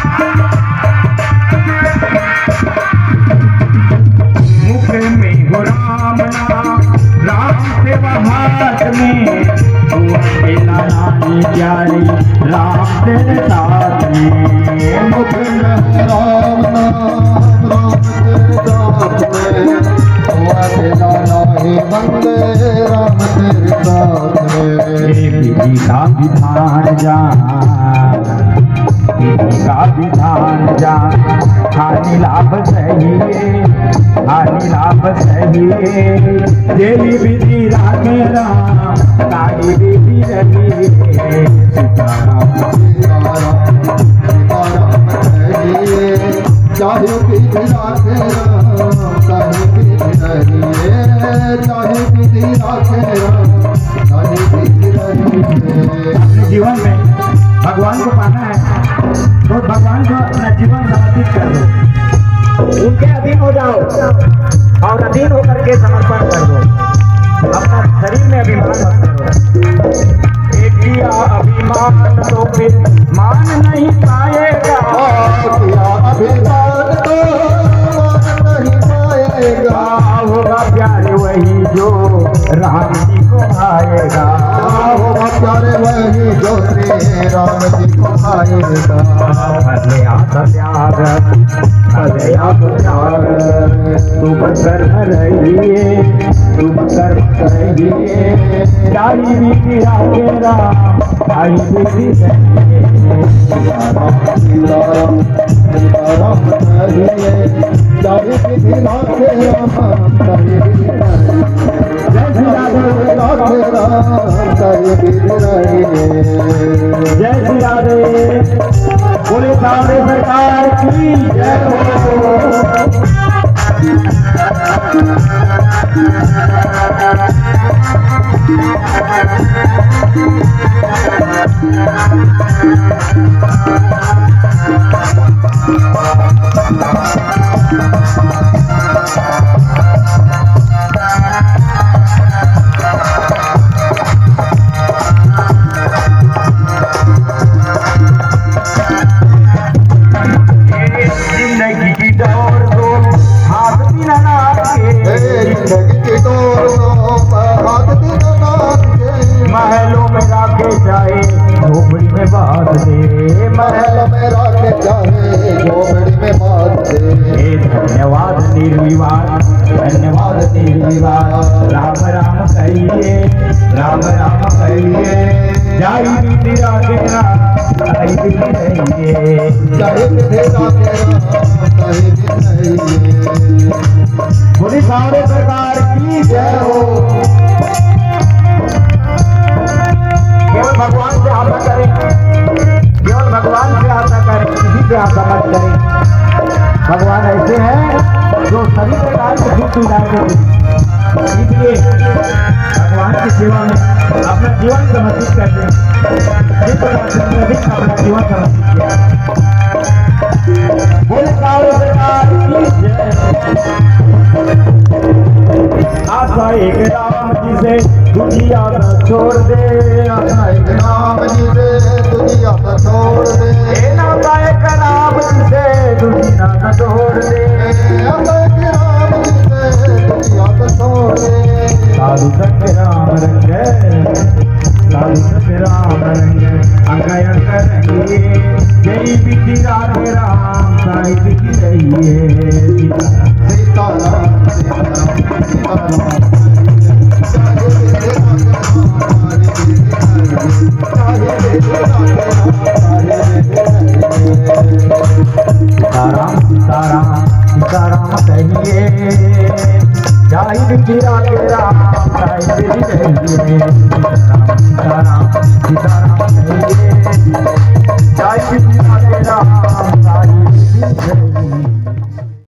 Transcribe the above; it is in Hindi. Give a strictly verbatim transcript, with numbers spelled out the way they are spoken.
मुख में हो राम नाम, राम से हाथ में, तू अकेला रानी प्यारी, राम तेरे साथ में। मुख में राम नाम, राम तेरे साथ में, तू अकेला नहीं बंदे, राम तेरे साथ में। विधि का विधान जान, विधि का विधान जान, हानि लाभ सही, हानि लाभ सही, देवी विधि राखे राम, ताई विधि रही। सीताराम सीताराम सीताराम कहिए, चाहे विधि राखे राम, चाहे विधि रहिए, चाहे विधि राखे राम, चाहे विधि रहिए। अपने जीवन में भगवान को पाना है तो भगवान को अपना जीवन समर्पित कर दो, उनके अधीन हो जाओ और अधीन होकर के समर्पण कर दो। अपना शरीर में अभिमान मत करो, एक किया अभिमान तो फिर मान नहीं पाएगा, किया अभिमान तो मान नहीं पाएगा, होगा प्यारे वही जो राम जी को भाएगा, होगा प्यारे वही जो श्री राम जी को भाएगा। भले आत त्याग, भले आत त्याग, तुम कर्म रहिए, तुम कर्म रहिए, जाई विधि राखे राम, जाई विधि रहिए। सीताराम सीताराम सीताराम कहिए, चाहे विधि राखे राम, चाहे विधि रहिए। जय श्री राधे, राखे राम, चाहे विधि रहिए। जय श्री राधे, बोले सावरे सरकार की जय हो। जिंदगी की दौड़ दो हाथ दिन नाथ के, जिंदगी की दौड़ दो हाथ दिन नाथ के, महलों में राखे जाए झोपड़ी में बांध दे, महल में राखे जाए झोपड़ी में बांध दे। हे धन्यवाद निर्विवाद, धन्यवाद निर्विवाद, राम राम कहिए, राम राम कहिए, जाई विधि राखे राम, जाई विधि रहिए। चाहे विधि राखे राम, चाहे विधि रहिए। बोली सावरे सरकार की जय हो। केवल भगवान से आशा करें, केवल भगवान से आशा करें, किसी से आशा मत करें। भगवान ऐसे हैं जो सभी प्रकार की सुख सुविधाएं देते हैं, इसलिए भगवान की सेवा में अपना जीवन समर्पित करते हैं। जिस प्रकार से अधिक अपना जीवन समर्पित किया। बोले सावरे सरकार की जय। आशा एक राम जी से दुनिया न छोड़ दे, आशा एक राम जी से दुनिया न छोड़ दे, नाता एक राम जी से दुनिया न छोड़ दे, आशा एक राम जी से दुनिया न छोड़ दे। साधु संग राम रंग, साधु संग राम रंग, अंग अंग रहिए, जय विधि राखे राम, साई विधि रहिए। सीताराम सीताराम सीताराम सीताराम सीताराम सीताराम कहिए, जाई विधि राखे राम, जाई विधि रहिए। सीताराम सीताराम सीताराम